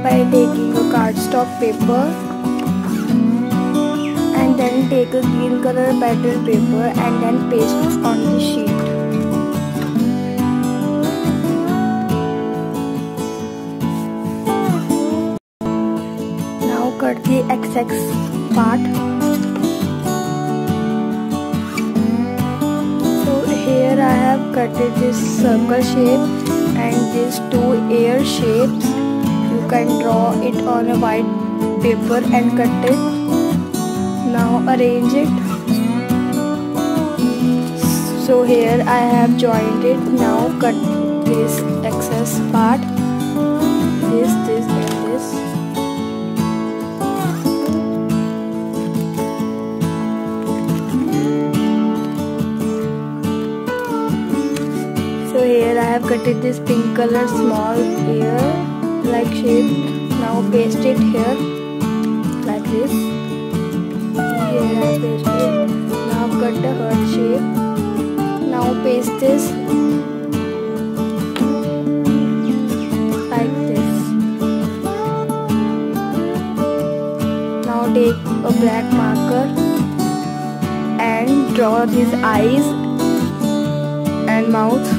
by taking a cardstock paper and then take a green color pattern paper and then paste on the sheet. Now cut the excess part. So here I have cut this circle shape and these two air shapes. You can draw it on a white paper and cut it. Now arrange it. So here I have joined it. Now cut this excess part. This and this. So here I have cutted this pink color small ear like shape. Now paste it here like this. Here I paste it. Now cut the heart shape. Now paste this like this. Now take a black marker and draw these eyes and mouth.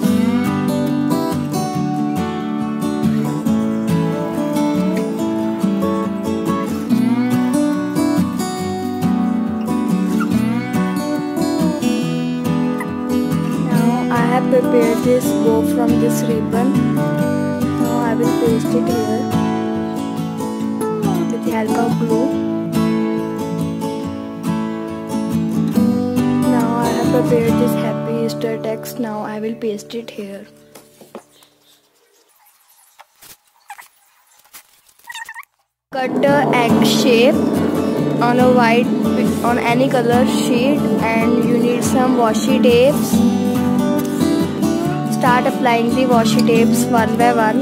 I have prepared this bow from this ribbon. Now I will paste it here with the help of glue. Now I have prepared this Happy Easter text. Now I will paste it here. Cut the egg shape on a white on any color sheet and you need some washi tapes. Start applying the washi tapes one by one.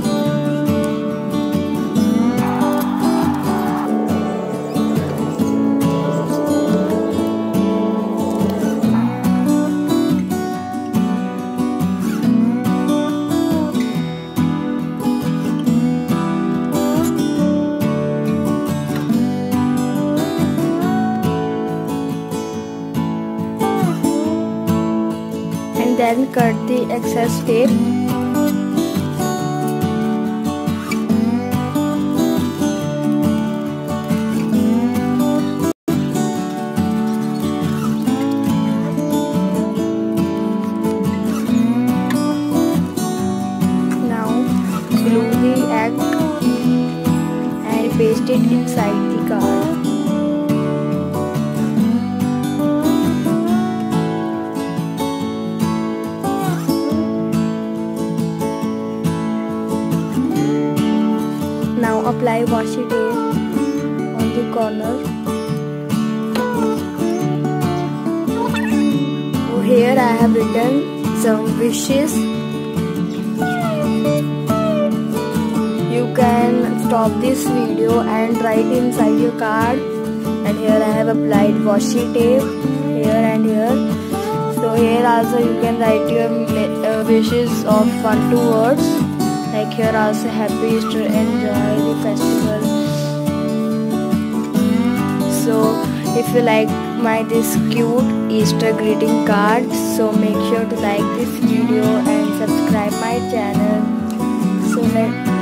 And then cut the excess tape. Now glue the egg and paste it inside the card. Now apply washi tape on the corner. So here I have written some wishes. You can stop this video and write inside your card. And here I have applied washi tape here and here. So here also you can write your wishes of 1-2 words. Like here also Happy Easter, enjoy the festival. So if you like this cute Easter greeting card, so make sure to like this video and subscribe my channel. So